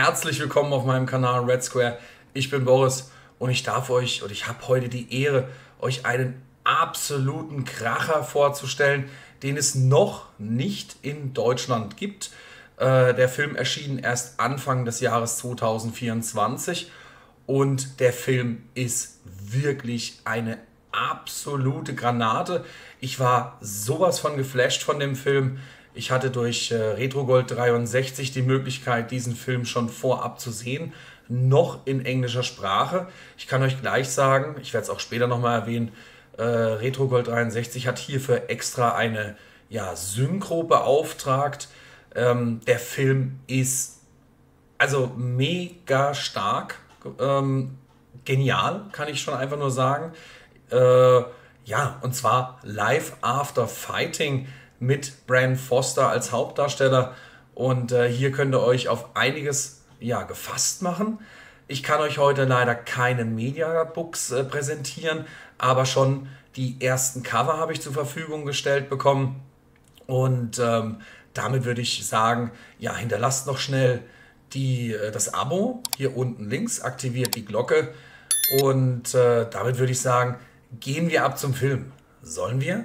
Herzlich willkommen auf meinem Kanal Red Square. Ich bin Boris und ich darf euch, oder ich habe heute die Ehre, euch einen absoluten Kracher vorzustellen, den es noch nicht in Deutschland gibt. Der Film erschien erst Anfang des Jahres 2024 und der Film ist wirklich eine absolute Granate. Ich war sowas von geflasht von dem Film. Ich hatte durch Retrogold 63 die Möglichkeit, diesen Film schon vorab zu sehen, noch in englischer Sprache. Ich kann euch gleich sagen, ich werde es auch später nochmal erwähnen, Retrogold 63 hat hierfür extra eine Synchro beauftragt. Der Film ist also mega stark, genial, kann ich schon einfach nur sagen. Und zwar Life After Fighting mit Bran Foster als Hauptdarsteller. Und hier könnt ihr euch auf einiges gefasst machen. Ich kann euch heute leider keine Mediabooks präsentieren, aber schon die ersten Cover habe ich zur Verfügung gestellt bekommen. Und damit würde ich sagen, hinterlasst noch schnell das Abo hier unten links, aktiviert die Glocke und damit würde ich sagen, gehen wir ab zum Film. Sollen wir?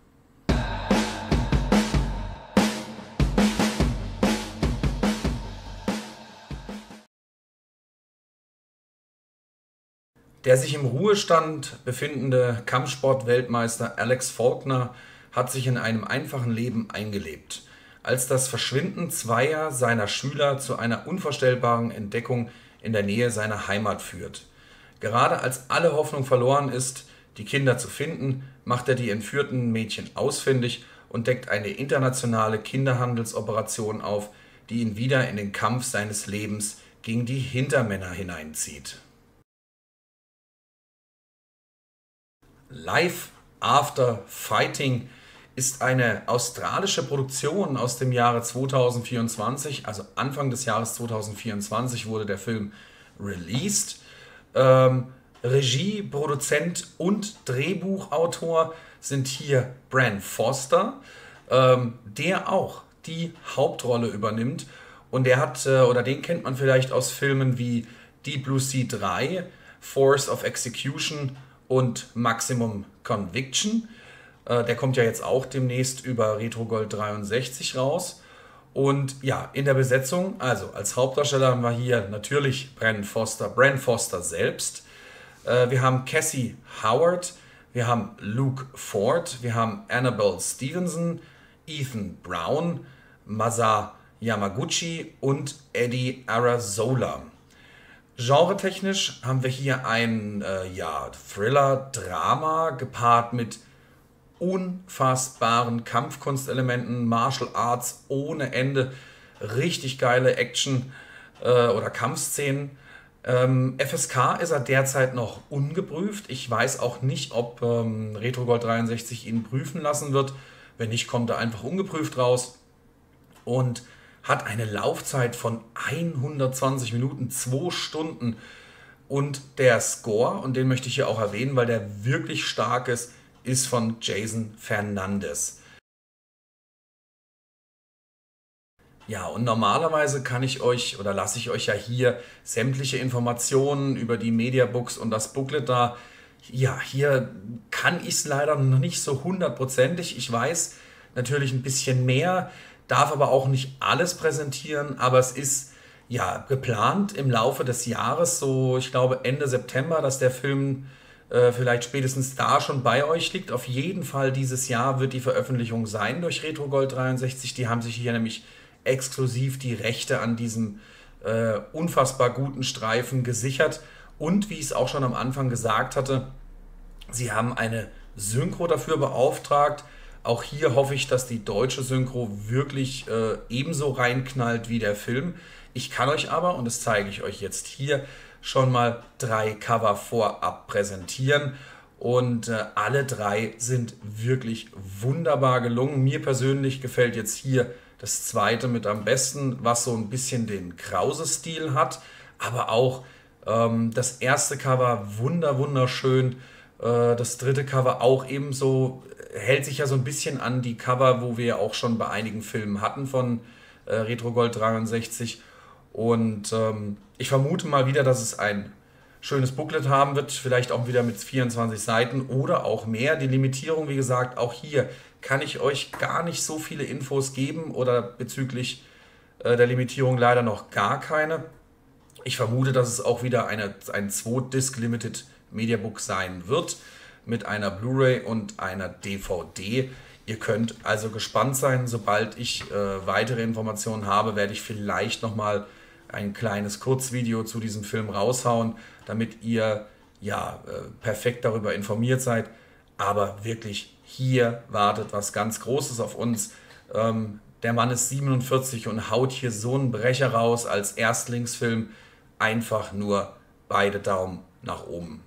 Der sich im Ruhestand befindende Kampfsport-Weltmeister Alex Faulkner hat sich in einem einfachen Leben eingelebt, als das Verschwinden zweier seiner Schüler zu einer unvorstellbaren Entdeckung in der Nähe seiner Heimat führt. Gerade als alle Hoffnung verloren ist, die Kinder zu finden, macht er die entführten Mädchen ausfindig und deckt eine internationale Kinderhandelsoperation auf, die ihn wieder in den Kampf seines Lebens gegen die Hintermänner hineinzieht. Life After Fighting ist eine australische Produktion aus dem Jahre 2024, also Anfang des Jahres 2024 wurde der Film released. Regie, Produzent und Drehbuchautor sind hier Bran Foster, der auch die Hauptrolle übernimmt. Und der hat, den kennt man vielleicht aus Filmen wie Deep Blue Sea 3, Force of Execution und Maximum Conviction. Der kommt ja jetzt auch demnächst über Retrogold 63 raus. Und in der Besetzung, also als Hauptdarsteller haben wir hier natürlich Bran Foster selbst. Wir haben Cassie Howard, wir haben Luke Ford, wir haben Annabelle Stevenson, Ethan Brown, Masa Yamaguchi und Eddie Arazola. Genretechnisch haben wir hier ein Thriller-Drama gepaart mit unfassbaren Kampfkunstelementen, Martial Arts ohne Ende, richtig geile Action oder Kampfszenen. FSK ist er derzeit noch ungeprüft. Ich weiß auch nicht, ob Retrogold 63 ihn prüfen lassen wird. Wenn nicht, kommt er einfach ungeprüft raus. Und hat eine Laufzeit von 120 Minuten, 2 Stunden. Und der Score, und den möchte ich hier auch erwähnen, weil der wirklich stark ist von Jason Fernandez. Ja, und normalerweise kann ich euch oder lasse ich euch ja hier sämtliche Informationen über die Mediabooks und das Booklet da. Ja, hier kann ich es leider noch nicht so hundertprozentig. Ich weiß natürlich ein bisschen mehr, darf aber auch nicht alles präsentieren, aber es ist geplant im Laufe des Jahres, so ich glaube Ende September, dass der Film vielleicht spätestens da schon bei euch liegt. Auf jeden Fall dieses Jahr wird die Veröffentlichung sein durch Retrogold 63. Die haben sich hier nämlich exklusiv die Rechte an diesem unfassbar guten Streifen gesichert. Und wie ich es auch schon am Anfang gesagt hatte, sie haben eine Synchro dafür beauftragt. Auch hier hoffe ich, dass die deutsche Synchro wirklich ebenso reinknallt wie der Film. Ich kann euch aber, und das zeige ich euch jetzt hier, schon mal 3 Cover vorab präsentieren. Und alle 3 sind wirklich wunderbar gelungen. Mir persönlich gefällt jetzt hier das zweite mit am besten, was so ein bisschen den Krause-Stil hat. Aber auch das erste Cover wunderschön. Das dritte Cover auch ebenso, hält sich ja so ein bisschen an die Cover, wo wir auch schon bei einigen Filmen hatten von Retrogold 63. Und ich vermute mal wieder, dass es ein schönes Booklet haben wird, vielleicht auch wieder mit 24 Seiten oder auch mehr. Die Limitierung, wie gesagt, auch hier kann ich euch gar nicht so viele Infos geben oder bezüglich der Limitierung leider noch gar keine. Ich vermute, dass es auch wieder ein 2-Disc Limited Mediabook sein wird mit einer Blu-ray und einer DVD. Ihr könnt also gespannt sein. Sobald ich weitere Informationen habe, werde ich vielleicht nochmal ein kleines Kurzvideo zu diesem Film raushauen, damit ihr ja perfekt darüber informiert seid. Aber wirklich, hier wartet was ganz Großes auf uns. Der Mann ist 47 und haut hier so einen Brecher raus als Erstlingsfilm. Einfach nur beide Daumen nach oben.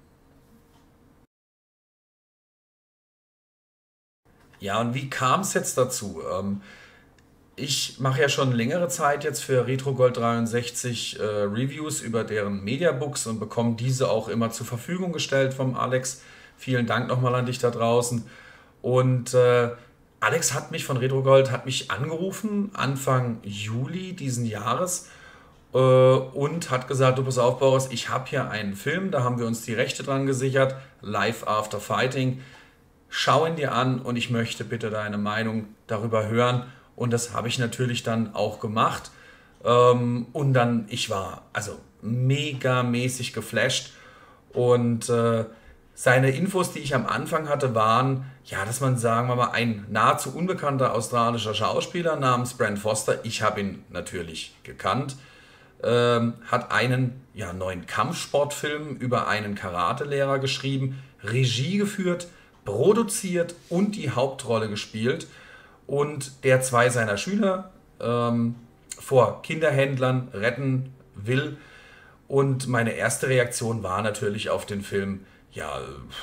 Ja, und wie kam es jetzt dazu? Ich mache ja schon längere Zeit jetzt für RetroGold 63 Reviews über deren Mediabooks und bekomme diese auch immer zur Verfügung gestellt vom Alex. Vielen Dank nochmal an dich da draußen. Und Alex hat mich von RetroGold hat mich angerufen Anfang Juli diesen Jahres und hat gesagt, du pass auf, Boris, ich habe hier einen Film, da haben wir uns die Rechte dran gesichert, Life After Fighting. Schau ihn dir an und ich möchte bitte deine Meinung darüber hören. Und das habe ich natürlich dann auch gemacht. Und dann, ich war also mega mäßig geflasht. Und seine Infos, die ich am Anfang hatte, waren, ja, dass man, sagen wir mal, ein nahezu unbekannter australischer Schauspieler namens Brent Foster, ich habe ihn natürlich gekannt, hat einen ja, neuen Kampfsportfilm über einen Karatelehrer geschrieben, Regie geführt, produziert und die Hauptrolle gespielt und der zwei seiner Schüler vor Kinderhändlern retten will. Und meine erste Reaktion war natürlich auf den Film, ja,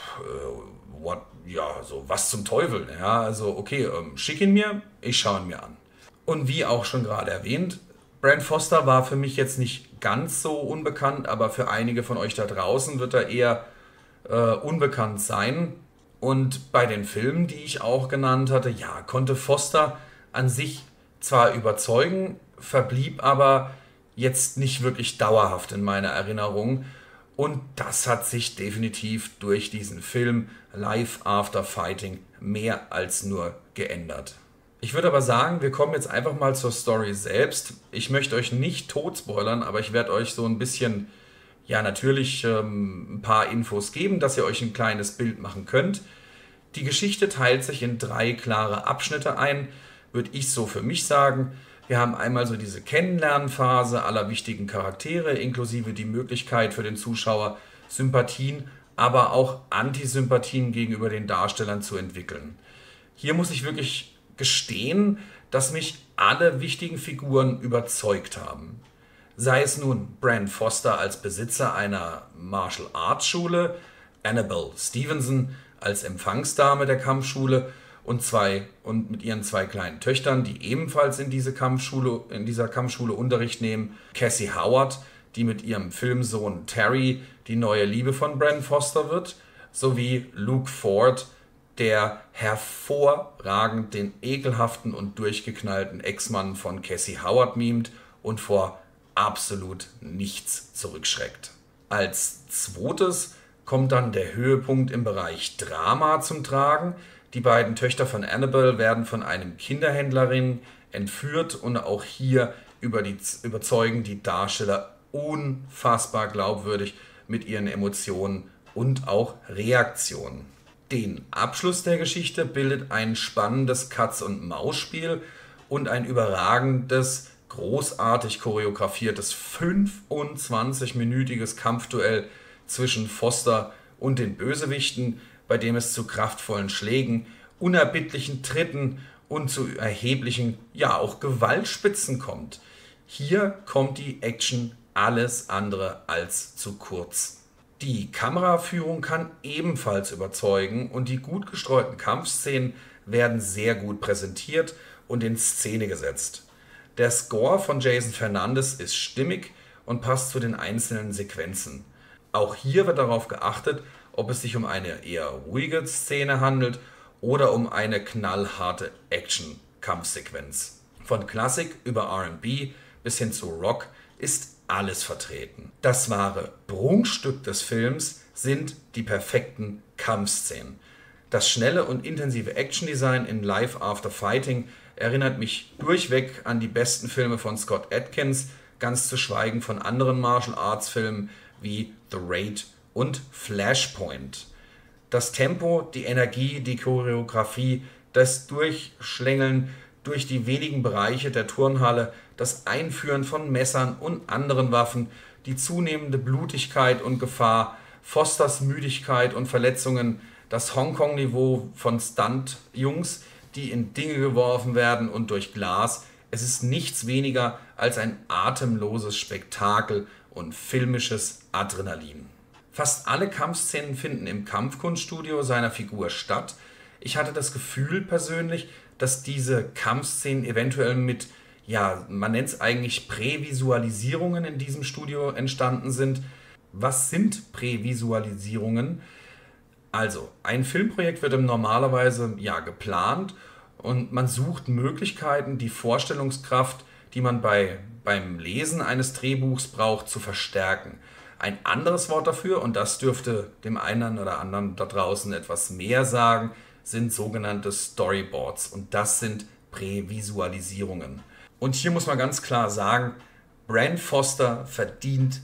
ja, so was zum Teufel. Ja, also okay, schick ihn mir, ich schaue ihn mir an. Und wie auch schon gerade erwähnt, Brent Foster war für mich jetzt nicht ganz so unbekannt, aber für einige von euch da draußen wird er eher unbekannt sein. Und bei den Filmen, die ich auch genannt hatte, ja, konnte Foster an sich zwar überzeugen, verblieb aber jetzt nicht wirklich dauerhaft in meiner Erinnerung. Und das hat sich definitiv durch diesen Film Life After Fighting mehr als nur geändert. Ich würde aber sagen, wir kommen jetzt einfach mal zur Story selbst. Ich möchte euch nicht tot spoilern, aber ich werde euch so ein bisschen, ja natürlich ein paar Infos geben, dass ihr euch ein kleines Bild machen könnt. Die Geschichte teilt sich in 3 klare Abschnitte ein, würde ich so für mich sagen. Wir haben einmal so diese Kennenlernphase aller wichtigen Charaktere, inklusive die Möglichkeit für den Zuschauer, Sympathien, aber auch Antisympathien gegenüber den Darstellern zu entwickeln. Hier muss ich wirklich gestehen, dass mich alle wichtigen Figuren überzeugt haben. Sei es nun Brent Foster als Besitzer einer Martial Arts Schule, Annabelle Stevenson als Empfangsdame der Kampfschule und mit ihren 2 kleinen Töchtern, die ebenfalls in dieser Kampfschule Unterricht nehmen, Cassie Howard, die mit ihrem Filmsohn Terry die neue Liebe von Brent Foster wird, sowie Luke Ford, der hervorragend den ekelhaften und durchgeknallten Ex-Mann von Cassie Howard mimt und vor absolut nichts zurückschreckt. Als zweites kommt dann der Höhepunkt im Bereich Drama zum Tragen. Die beiden Töchter von Annabelle werden von einem Kinderhändlerring entführt und auch hier überzeugen die Darsteller unfassbar glaubwürdig mit ihren Emotionen und auch Reaktionen. Den Abschluss der Geschichte bildet ein spannendes Katz-und-Maus-Spiel und ein überragendes, großartig choreografiertes 25-minütiges Kampfduell zwischen Foster und den Bösewichten, bei dem es zu kraftvollen Schlägen, unerbittlichen Tritten und zu erheblichen, ja auch Gewaltspitzen kommt. Hier kommt die Action alles andere als zu kurz. Die Kameraführung kann ebenfalls überzeugen und die gut gestreuten Kampfszenen werden sehr gut präsentiert und in Szene gesetzt. Der Score von Jason Fernandes ist stimmig und passt zu den einzelnen Sequenzen. Auch hier wird darauf geachtet, ob es sich um eine eher ruhige Szene handelt oder um eine knallharte Action-Kampfsequenz. Von Klassik über R&B bis hin zu Rock ist alles vertreten. Das wahre Prunkstück des Films sind die perfekten Kampfszenen. Das schnelle und intensive Actiondesign in Life After Fighting erinnert mich durchweg an die besten Filme von Scott Adkins, ganz zu schweigen von anderen Martial Arts Filmen wie The Raid und Flashpoint. Das Tempo, die Energie, die Choreografie, das Durchschlängeln durch die wenigen Bereiche der Turnhalle, das Einführen von Messern und anderen Waffen, die zunehmende Blutigkeit und Gefahr, Fosters Müdigkeit und Verletzungen, das Hongkong-Niveau von Stunt-Jungs, die in Dinge geworfen werden und durch Glas. Es ist nichts weniger als ein atemloses Spektakel und filmisches Adrenalin. Fast alle Kampfszenen finden im Kampfkunststudio seiner Figur statt. Ich hatte das Gefühl persönlich, dass diese Kampfszenen eventuell mit, ja, man nennt es eigentlich Prävisualisierungen in diesem Studio entstanden sind. Was sind Prävisualisierungen? Also, ein Filmprojekt wird normalerweise geplant und man sucht Möglichkeiten, die Vorstellungskraft, die man beim Lesen eines Drehbuchs braucht, zu verstärken. Ein anderes Wort dafür, und das dürfte dem einen oder anderen da draußen etwas mehr sagen, sind sogenannte Storyboards, und das sind Prävisualisierungen. Und hier muss man ganz klar sagen, Bran Foster verdient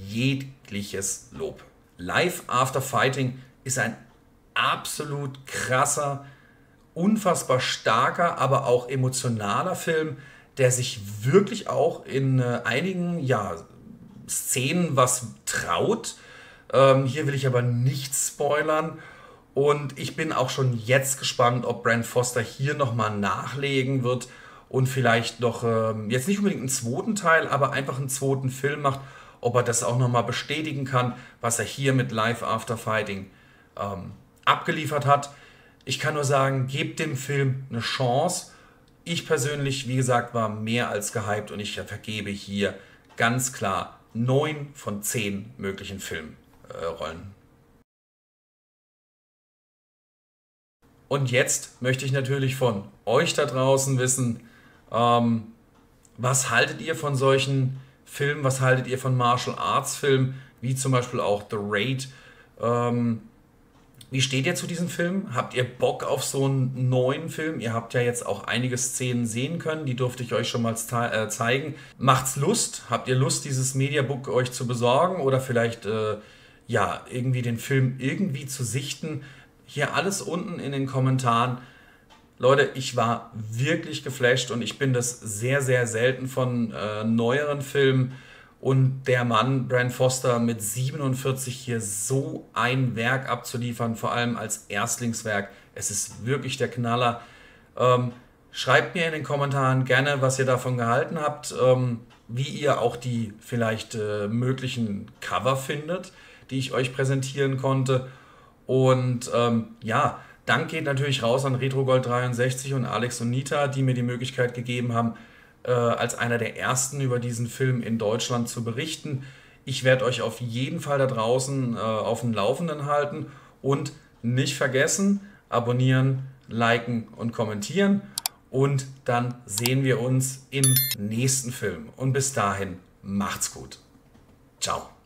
jegliches Lob. Life After Fighting ist ein absolut krasser, unfassbar starker, aber auch emotionaler Film, der sich wirklich auch in einigen Szenen was traut. Hier will ich aber nichts spoilern. Und ich bin auch schon jetzt gespannt, ob Bran Foster hier nochmal nachlegen wird und vielleicht noch, jetzt nicht unbedingt einen zweiten Teil, aber einfach einen zweiten Film macht, ob er das auch nochmal bestätigen kann, was er hier mit Life After Fighting abgeliefert hat. Ich kann nur sagen, gebt dem Film eine Chance. Ich persönlich, wie gesagt, war mehr als gehypt und ich vergebe hier ganz klar 9 von 10 möglichen Filmrollen. Und jetzt möchte ich natürlich von euch da draußen wissen, was haltet ihr von solchen Filmen, was haltet ihr von Martial Arts Filmen, wie zum Beispiel auch The Raid? Wie steht ihr zu diesem Film? Habt ihr Bock auf so einen neuen Film? Ihr habt ja jetzt auch einige Szenen sehen können, die durfte ich euch schon mal zeigen. Macht's Lust? Habt ihr Lust, dieses Mediabook euch zu besorgen oder vielleicht irgendwie den Film irgendwie zu sichten? Hier alles unten in den Kommentaren. Leute, ich war wirklich geflasht und ich bin das sehr, sehr selten von neueren Filmen. Und der Mann, Bran Foster, mit 47 hier so ein Werk abzuliefern, vor allem als Erstlingswerk, es ist wirklich der Knaller. Schreibt mir in den Kommentaren gerne, was ihr davon gehalten habt, wie ihr auch die vielleicht möglichen Cover findet, die ich euch präsentieren konnte. Und Dank geht natürlich raus an RetroGold63 und Alex und Nita, die mir die Möglichkeit gegeben haben, als einer der ersten über diesen Film in Deutschland zu berichten. Ich werde euch auf jeden Fall da draußen auf dem Laufenden halten und nicht vergessen, abonnieren, liken und kommentieren. Und dann sehen wir uns im nächsten Film. Und bis dahin, macht's gut. Ciao.